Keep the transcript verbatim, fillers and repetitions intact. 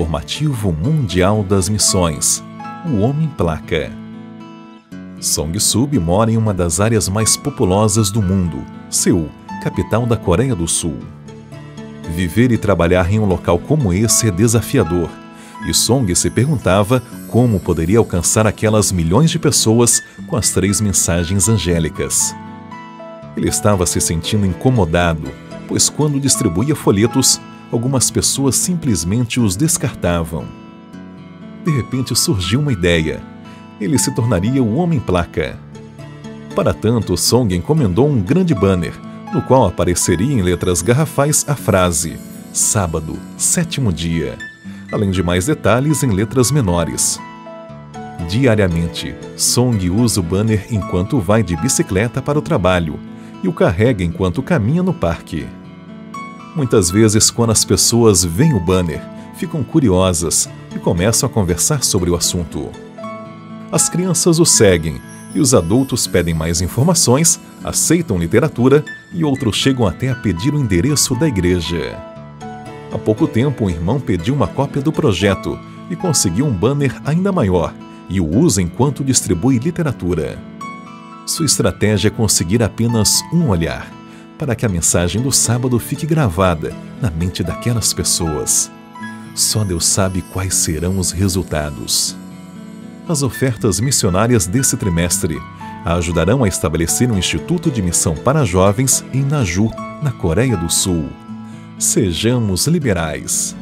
Informativo Mundial das Missões, o Homem-Placa. Song Sub mora em uma das áreas mais populosas do mundo, Seul, capital da Coreia do Sul. Viver e trabalhar em um local como esse é desafiador, e Song se perguntava como poderia alcançar aquelas milhões de pessoas com as três mensagens angélicas. Ele estava se sentindo incomodado, pois quando distribuía folhetos, algumas pessoas simplesmente os descartavam. De repente surgiu uma ideia. Ele se tornaria o Homem-Placa. Para tanto, Song encomendou um grande banner, no qual apareceria em letras garrafais a frase Sábado, sétimo dia, além de mais detalhes em letras menores. Diariamente, Song usa o banner enquanto vai de bicicleta para o trabalho e o carrega enquanto caminha no parque. Muitas vezes, quando as pessoas veem o banner, ficam curiosas e começam a conversar sobre o assunto. As crianças o seguem e os adultos pedem mais informações, aceitam literatura e outros chegam até a pedir o endereço da igreja. Há pouco tempo, um irmão pediu uma cópia do projeto e conseguiu um banner ainda maior e o usa enquanto distribui literatura. Sua estratégia é conseguir apenas um olhar, para que a mensagem do sábado fique gravada na mente daquelas pessoas. Só Deus sabe quais serão os resultados. As ofertas missionárias desse trimestre a ajudarão a estabelecer um instituto de missão para jovens em Naju, na Coreia do Sul. Sejamos liberais.